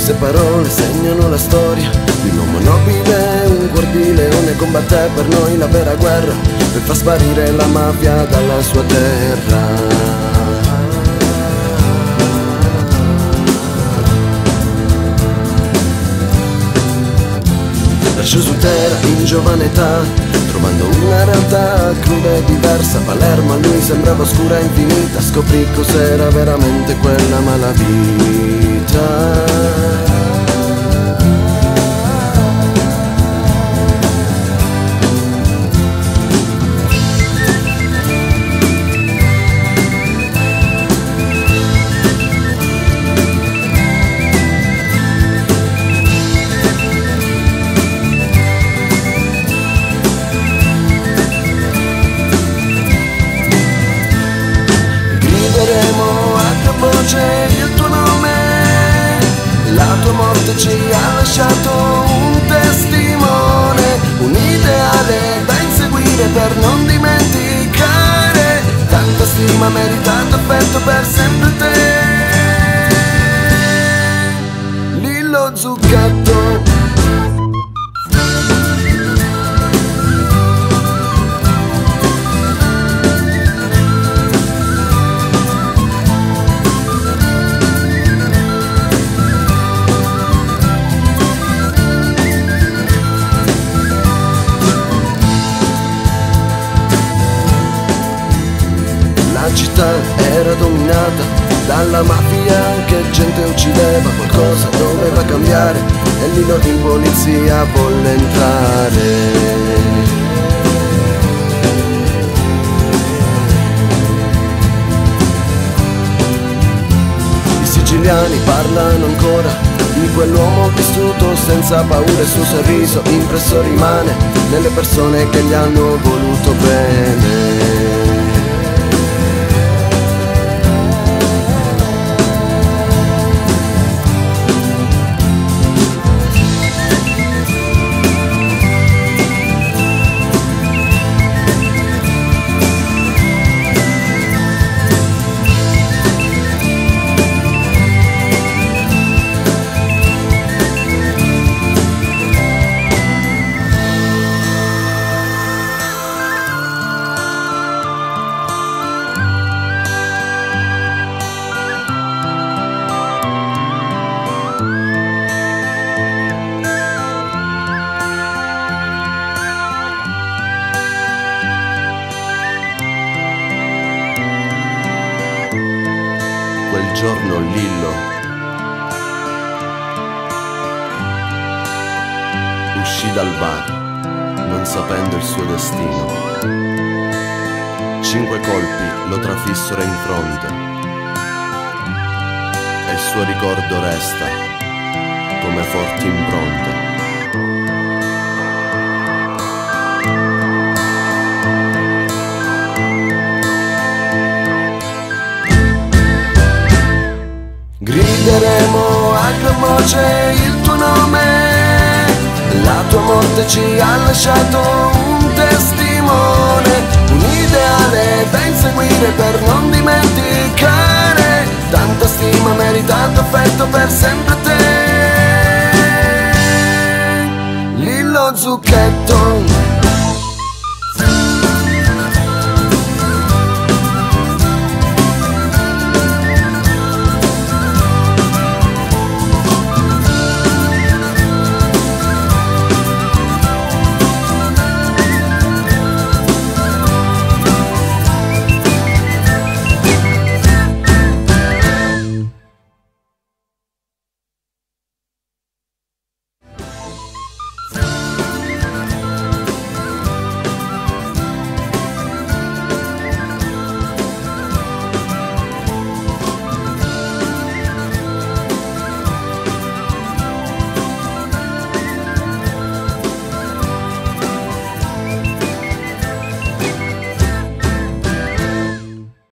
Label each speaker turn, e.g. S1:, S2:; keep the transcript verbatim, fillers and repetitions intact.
S1: queste parole segnano la storia di un uomo nobile, un cuor di leone. Combatté per noi la vera guerra, per far sparire la mafia dalla sua terra. Lasciò su terra in giovane età, trovando una realtà cruda e diversa. Palermo a lui sembrava oscura e infinita, scoprì cos'era veramente quella malavita. Il tuo nome, la tua morte ci ha lasciato un testimone, un ideale da inseguire per non dimenticare, tanta stima, meritato affetto per sempre te, Lillo Zucchetto. La città era dominata dalla mafia che gente uccideva, qualcosa doveva cambiare e Lillo in polizia volle entrare. I siciliani parlano ancora di quell'uomo vissuto senza paura, il suo sorriso impresso rimane nelle persone che gli hanno voluto bene. Quel giorno Lillo uscì dal bar, non sapendo il suo destino. Cinque colpi lo trafissero in fronte e il suo ricordo resta come forti impronte. Grideremo a gran voce il tuo nome, la tua morte ci ha lasciato un testimone, un ideale da inseguire per non dimenticare, tanta stima, meritato affetto per sempre te, Lillo Zucchetto.